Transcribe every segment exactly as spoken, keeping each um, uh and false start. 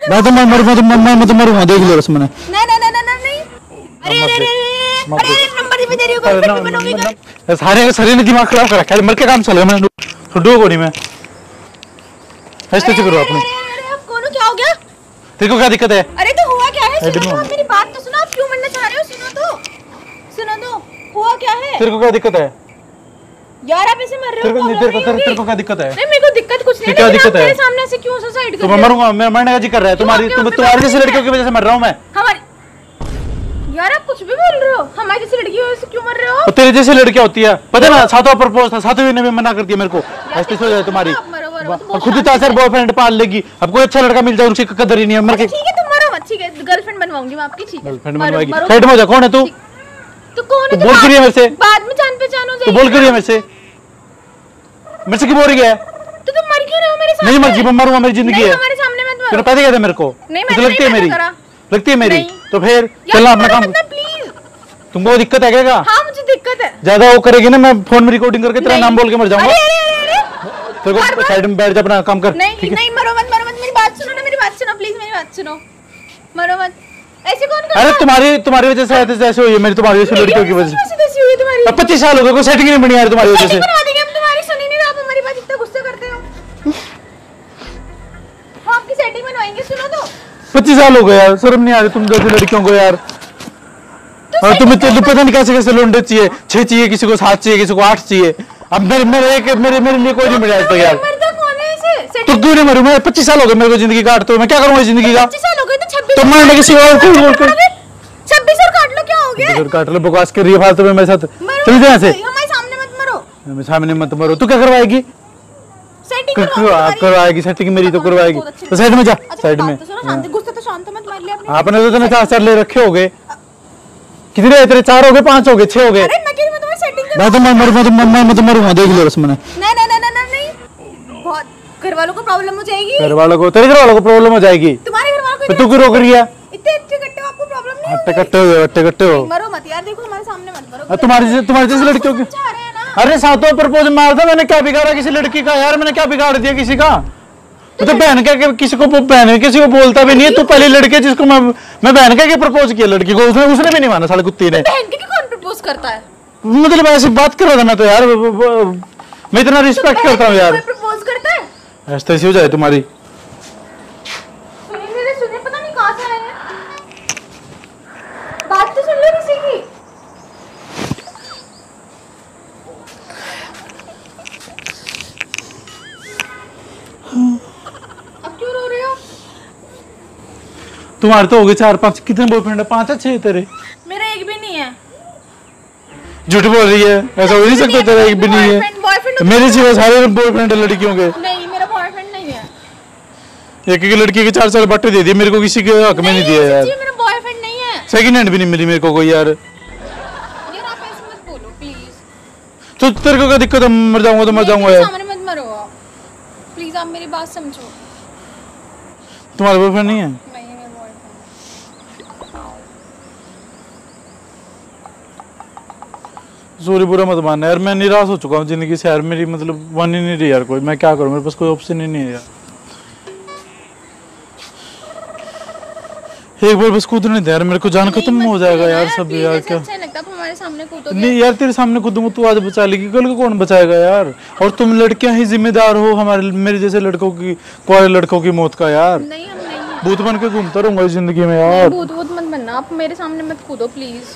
मैं तो मर मर मर मर मैं तो मरूंगा, देख लो बस मैंने। नहीं नहीं नहीं नहीं नहीं, अरे अरे अरे अरे नंबर भी दे रही हो, गर्लफ्रेंड भी बनोगी क्या? सारे सारे ने दिमाग खराब कर रखा है, मर के काम चलेगा। मैं डूबो नहीं, मैं ऐसे तो करो अपने। अरे आप कौन हो, क्या हो गया? तेरे को क्या दिक्कत है? अरे तो हुआ क्या है? सुनो तो, मेरी बात तो सुनो, आप क्यों मरना चाह रहे हो? सुनो तो सुनो तो, हुआ क्या है? तेरे को क्या दिक्कत है यार? आप ऐसे मर रहे हो, तेरे को तेरे को तेरे को क्या दिक्कत है? नहीं मेरे को दिक्कत कुछ नहीं है, क्या दिक्कत है? मेरे सामने से क्यों सुसाइड कर तो रहे मैं हो? मरूंगा, मैं मरने का जी कर रहा है। तुम्हारी तुम तुम्हारी जैसी लड़कियों की वजह से मर रहा हूं मैं। हमारी यार आप कुछ भी बोल रहे हो, हमारी जैसी लड़की हो, क्यों मर रहे हो? तो तेरे जैसी लड़कियां होती है, पता है ना? सातवां प्रपोज था, सातवें ने भी मना कर दिया मेरे को। ऐसे हो जाए तुम्हारी, खुद ही तासर बॉयफ्रेंड पाल लेगी। अब कोई अच्छा लड़का मिल जाए उसकी कदर ही नहीं है। मर के ठीक है तुम मरो मत, ठीक है गर्लफ्रेंड बनवाऊंगी मैं आपकी, ठीक है गर्लफ्रेंड बनवाएगी। साइड में हो जा। कौन है तू? तो कौन है? बोल कर रही है मेरे से, बाद में जान पहचान हो जाएगी। तो बोल कर रही है मेरे से, मेरे से क्यों बोल रही है? तो तुम मर क्यों रहे हो मेरे सामने? नहीं मर जी, मैं मरूंगा, मेरी जिंदगी है। हमारे सामने मत मरो। तूने पता क्या था मेरे को? नहीं लगती है मेरी, लगती है मेरी, तो फिर चलना अपना काम। प्लीज, तुमको दिक्कत है क्या? हाँ मुझे दिक्कत है। ज्यादा वो करेगी ना, मैं फोन में रिकॉर्डिंग करके तेरा नाम बोल के मर जाऊंगा। तेरे को साइड में बैठ जा, अपना काम कर। नहीं नहीं मरो मत, मरो मत, मेरी बात सुनो ना, मेरी बात सुनो प्लीज, मेरी बात सुनो, मरो मत। ऐसे कौन करता है? अरे तुम्हारी तुम्हारी वजह से ऐसे ऐसे हुई है मेरी, तुम्हारी जैसी लड़कियों की वजह से ऐसी हुई तुम्हारी। अब पच्चीस साल हो गए, कोई सेटिंग नहीं बनी यार तुम्हारी वजह से। करवा देंगे हम तुम्हारी, सुनी नहीं रहा, आप हमारी बात इतना गुस्सा करते हो। हम आपकी सेटिंग बनवाएंगे, सुनो तो। पच्चीस साल हो गए यार, शर्म नहीं आ रही तुम जैसी लड़कियों को यार। और तुम इतने पता नहीं कैसे कैसे लोंडे चाहिए, छह चाहिए, किसी को सात चाहिए, किसी को आठ चाहिए। अब मेरे मेरे एक मेरे मेरे लिए कोई नहीं मिला तो यार। तो क्यों नहीं मरूं मैं? पच्चीस साल हो गए मेरे को जिंदगी काटते हुए, मैं क्या करूंगा जिंदगी का? पच्चीस साल हो गए तो छब्बीस तो मरने किसी और को बोल कर छब्बीस और काट लो, क्या हो गया? काट लो, बकवास कर रही है फालतू में मेरे साथ। चल जा ऐसे, हमारे सामने मत मरो। मेरे सामने मत मरो। तू क्या करवाएगी? सेटिंग करवाएगी, सेटिंग मेरी तो करवाएगी। तो साइड में जा, साइड में। गुस्सा तो शांत मत मार ले अपने। आपने तो इतने चार चार ले रखे हो गए। कितने तेरे? चार हो गए, पांच हो गए, छह हो गए। अरे मैं कह रही मैं तुम्हारी सेटिंग कर। मैं तो मर मर मैं मैं तो मरूंगा, देख लो बस मैंने। नहीं नहीं नहीं नहीं नहीं, बहुत घर वालों को प्रॉब्लम हो जाएगी। घर वालों को, तेरे घर वालों को प्रॉब्लम हो जाएगी। तुम्हारे घर वालों को तू क्यों रोक रही है? इतने इतने कट्टे हो, आपको प्रॉब्लम नहीं हट्टे कट्टे हो, हट्टे कट्टे हो। मरो मत यार, देखो हमारे सामने मत मरो। तुम्हारी तुम्हारी जैसी लड़कियों की। अरे सातों प्रपोज मार था मैंने, क्या बिगाड़ा किसी लड़की का यार? मैंने क्या बिगाड़ दिया किसी का? तो बहन क्या किसी को बहन किसी को बोलता भी नहीं है। तू पहली लड़की है जिसको मैं मैं बहन क्या प्रपोज किया लड़की को, उसने उसने भी नहीं माना साले कुत्ती ने। बहन के कौन प्रपोज करता है? मतलब ऐसी बात कर रहा था मैं तो यार, मैं इतना रिस्पेक्ट करता हूँ यार। प्रपोज करता है ऐसे ऐसी हो जाए तुम्हारी। सुनिए मेरे, सुनिए, पता नहीं कहाँ से आए हैं, बात तो सुन लो किसी की। अब क्यों रो रहे हो? तुम्हारे तो हो गए चार पांच। कितने बॉयफ्रेंड है? पांच है, छह तेरे? मेरा एक भी नहीं है। झूठ बोल रही है, ऐसा हो नहीं सकता तेरा एक भी नहीं है। मेरे सिवा सारे बॉयफ्रेंड है लड़कियों के। नहीं मेरा बॉयफ्रेंड नहीं है। एक एक लड़की के चार चार बट्टे दे दिए मेरे को, किसी के हक में नहीं दिया यार। मेरा बॉयफ्रेंड नहीं है। सेकंड हैंड भी नहीं मिली मेरे को कोई यार। यार आप ऐसे मत बोलो प्लीज। तो तेरे को क्या दिक्कत है? मर जाऊंगा तो मर जाऊंगा यार। सामने मत मरो प्लीज, आप मेरी बात समझो। तुम्हारा बॉयफ्रेंड नहीं है? नहीं मेरा बॉयफ्रेंड। सॉरी, बुरा मत मानना यार, मैं निराश हो चुका हूँ जिंदगी से यार। मेरी मतलब बन ही नहीं रही यार कोई। मैं क्या करूँ, मेरे पास कोई ऑप्शन ही नहीं है यार। एक बार बस कूदने दे यार, मेरे को जान खत्म हो जाएगा यार सब यार। क्या अच्छा लगता है हमारे सामने कूदोगे? नहीं यार, तेरे सामने कूदूंगा तू आज बचा लेगी, कल को कौन बचाएगा यार? और तुम लड़कियां ही जिम्मेदार हो हमारे मेरे जैसे लड़कों की, कुआरे लड़कों की मौत का यार। नहीं हम नहीं है। भूत बन के घूमता रहूंगा इस जिंदगी में यार। भूत भूत मत बनना, आप मेरे सामने मत कूदो प्लीज।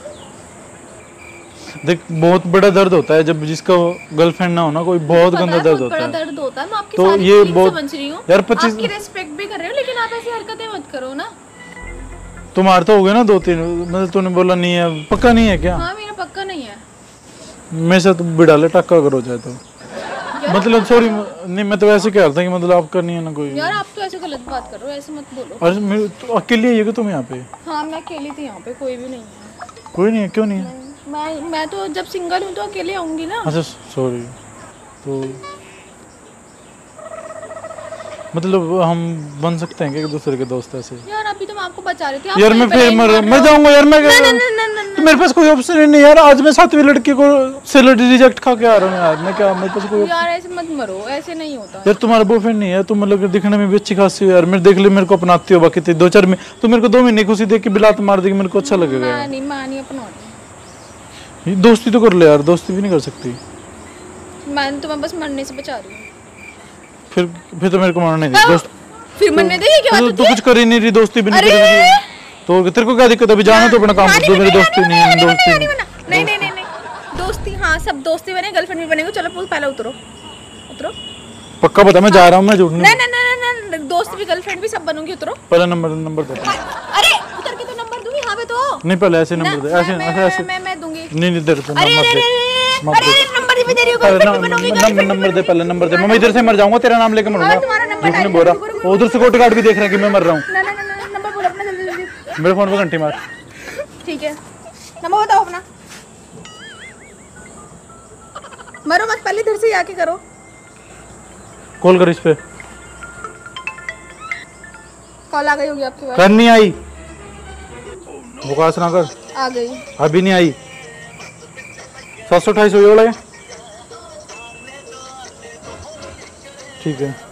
देख बहुत बड़ा दर्द होता है जब जिसका गर्लफ्रेंड ना हो ना कोई, बहुत गंदा दर्द होता है। दर्द होता है, मैं आपकी तो सारी ये फीलिंग बहुत समझ रही हूं यार। पच्चीस आपकी रिस्पेक्ट भी कर रहे हो, लेकिन आप ऐसी हरकतें मत करो ना। तुम्हारे तो हो गए ना दो तीन, मतलब तूने बोला नहीं है, पक्का नहीं है क्या? हाँ मेरा पक्का नहीं है। मेरे साथ बिडाले टक्का करो चाहे तो। मतलब सॉरी नहीं, मैं तो ऐसे कह रहा था कि मतलब आपका नहीं है ना कोई। यार आप तो ऐसे गलत बात कर रहे हो, ऐसे मत बोलो। अरे मेरे तो अकेली है कि तुम यहाँ पे? हाँ मैं अकेली थी यहाँ पे, कोई भी नहीं है। कोई नहीं है? क्यों नहीं है? मैं मैं तो जब सिंगल हूँ तो अकेले आऊंगी ना। अच्छा सॉरी। तो मतलब हम बन सकते हैं कि एक दूसरे के दोस्त ऐसे? यार अभी तो मैं आपको बचा रही थी, आप यार मैं वहीं पे फिर नहीं मर रहे मैं हो। जाऊंगा यार मैं ना, ना, ना, ना, ना, तो मेरे पास कोई ऑप्शन ही नहीं यार। आज मैं सातवीं लड़की को सैलरी रिजेक्ट खा के आ रहा हूँ यार। मैं क्या मेरे पास कोई यार ऐसे मत मरो, ऐसे नहीं होता। यार तुम्हारा बॉयफ्रेंड नहीं है, तुम मतलब दिखने में भी अच्छी खासी हो यार। मेरे देख ले मेरे को अपनाती हो, बाकी दो चार में तो मेरे को दो महीने खुशी देख के बिलात मार देगी, मेरे को अच्छा लगेगा मैं यार। नहीं मैं नहीं अपना ये दोस्ती तो कर ले यार, दोस्ती भी नहीं कर सकती। मैं तुम्हें बस मरने से बचा रही हूँ। फिर फिर तो मेरे को मारना नहीं दोस्त। फिर मरने दे क्या बात तो, होती तो है? कुछ कर ही नहीं रही, दोस्ती भी नहीं अरे! कर रही तो तेरे को क्या दिक्कत है? अभी जाना तो अपना काम हाँ, कर, मेरी दोस्ती नहीं है, नहीं, दोस्ती नहीं, नहीं। नहीं, नहीं, नहीं, नहीं, दोस्ती हाँ सब दोस्ती बने, गर्लफ्रेंड भी बनेंगे। चलो पहले उतरो, उतरो। पक्का बता, मैं जा रहा हूँ, मैं झूठ नहीं। नहीं, नहीं, नहीं, नहीं, दोस्त भी गर्लफ्रेंड भी सब बनूंगी, उतरो। पहले नंबर नंबर दे। अरे उतर के तो नंबर दूंगी, हाँ पे तो नहीं पहले ऐसे नंबर दे, ऐसे मैं- ऐसे मैं- ऐसे मैं मैं दूंगी। नहीं नहीं दे रहे अरे नंबर अरे दे, अरे मत अरे दे। नंबर भी दे रही हो, पहले गर्लफ्रेंड भी बनूंगी, नंबर गर्लफ्रेंड नंबर दे, पहले नंबर दे। मैं इधर से मर जाऊंगा, तेरा नाम लेके मरूंगा। हाँ, तुम्हारा नंबर झूठ नहीं डाल- बोल रहा। रुको, रुको, उधर सिक्योरिटी गार्ड भी देख रहा है कि मैं मर रहा हूँ। ना ना ना ना, नंबर बोलो अपना जल्दी जल्दी। मेरे फोन पे घंटी मार। ठीक है, नंबर बताओ अपना। मरो मत, पहले इधर से आके करो। कॉल कर इस पे। कॉल आ गई होगी आपके पास। कर नहीं आई, बुकास ना कर। आ गई। अभी नहीं आई। सात सौ अट्ठाईस हो गया, ठीक है।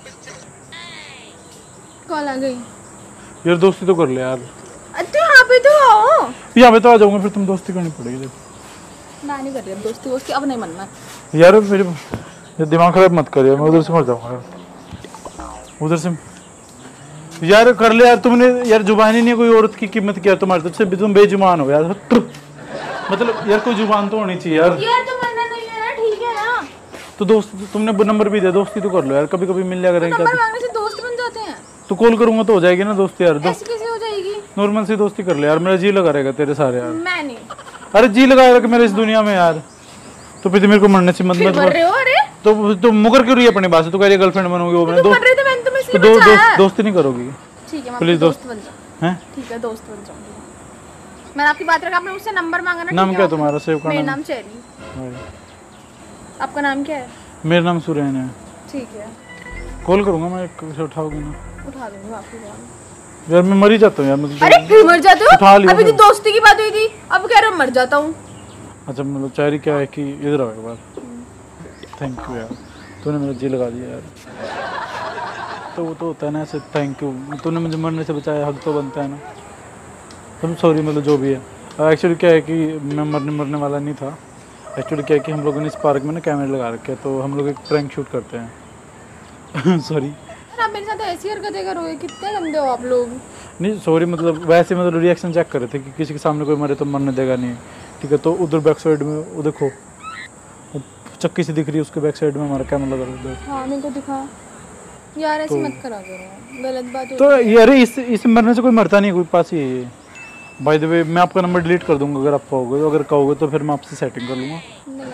कॉल आ गई। यार दोस्ती तो कर ले यार। अच्छा यहाँ पे तो आओ। यहाँ पे तो आ जाऊंगा, फिर तुम दोस्ती करनी पड़ेगी। मैं नहीं कर रही अब दोस्ती वोस्ती, अब नहीं मनना। यार मेरे ये दिमाग खराब मत कर यार, मैं उधर से मर जाऊंगा यार। उधर से यार कर ले यार। तुमने यार जुबान ही नहीं है, कोई औरत की कीमत किया तुम्हारे तरफ से, तुम बेजुबान हो यार। मतलब यार कोई जुबान तो होनी चाहिए यार। यार तो मरना नहीं है ना, ठीक है ना। तो दोस्त तुमने नंबर भी दिया, दोस्ती तो कर लो यार, कभी कभी मिल जाएगा। तो नंबर मांगने से दोस्त बन जाते हैं? तो कॉल करूंगा तो हो जाएगी ना दोस्ती यार। दोस्त ऐसे कैसे हो जाएगी? नॉर्मल सी दोस्ती कर ले यार, मेरा जी लगा रहेगा तेरे सारे यार। मैं नहीं। अरे जी लगा रहेगा मेरे इस दुनिया में यार। तो फिर मेरे को मरने से मत फिर मत मर रहे हो? अरे तो तो मुकर क्यों रही है अपनी बात से? तू कह रही है गर्लफ्रेंड बनोगी, वो तुम मैंने मर दोस्त रहे थे, मैंने तुम्हें तो इसलिए दो बचाया। दोस्त दोस्ती नहीं करोगी? ठीक है, मैं प्लीज आपकी दोस्त दोस्त बन जाऊँ। हैं? ठीक है, दोस्त बन जाऊंगी। मैंने आपकी बात रखा, आपने मुझसे नंबर मांगा ना। नाम ठीक क्या है, तुम्हारा? सेव मेरा करना। नाम चेरी। आपका नाम क्या है? मेरा नाम सुरैन है। ठीक है, कॉल करूंगा मैं, एक उठाओगे ना? उठा दूंगी आपकी कॉल। यार मैं मर ही जाता हूँ यार। मतलब अरे फिर मर जाते उठा हो? लियो अभी तो मैं। दोस्ती की बात हुई थी, अब कह रहे हो मर जाता हूँ। अच्छा मतलब चारी क्या है कि इधर आओ एक बार। थैंक यू यार, तूने मेरा जी लगा दिया यार। तो वो तो होता है ना ऐसे, थैंक यू, तूने मुझे मरने से बचाया, हक तो बनता है ना। तुम सॉरी मतलब जो भी है। एक्चुअली क्या है कि मैं मरने मरने वाला नहीं था। एक्चुअली क्या है कि हम लोगों ने इस पार्क में ना कैमरे लगा रखे हैं, तो हम लोग एक प्रैंक शूट करते हैं। सॉरी। आप मेरे साथ ऐसी हरकतें करोगे? कितने गंदे हो आप लोग। नहीं सॉरी, मतलब वैसे मतलब रिएक्शन चेक कर रहे थे कि किसी के सामने कोई मरे तो मरने देगा नहीं, ठीक है। तो उधर बैक साइड में वो देखो, वो चक्की से दिख रही है, उसके बैक साइड में हमारा कैमरा लगा उधर। हाँ मेरे को दिखा। यार ऐसे मत करा करो, गलत बात होती तो यार इस इस मरने से कोई मरता नहीं है, कोई पास ही है ये। बाय द वे मैं आपका नंबर डिलीट कर दूंगा अगर आप कहोगे, अगर कहोगे तो फिर मैं आपसे सेटिंग कर लूँगा।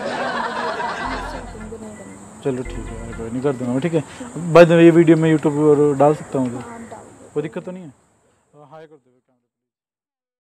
चलो ठीक है यार, कोई नहीं, कर दूंगा मैं, ठीक है। बाय द वे ये वीडियो मैं यूट्यूब पर डाल सकता हूँ, कोई दिक्कत तो नहीं है? हाय कर दो।